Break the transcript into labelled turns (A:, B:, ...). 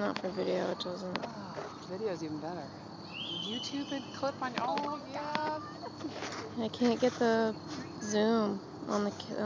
A: Not for video, it doesn't.
B: Video's even better. YouTube and clip on. Oh, yes!
A: I can't get the zoom on the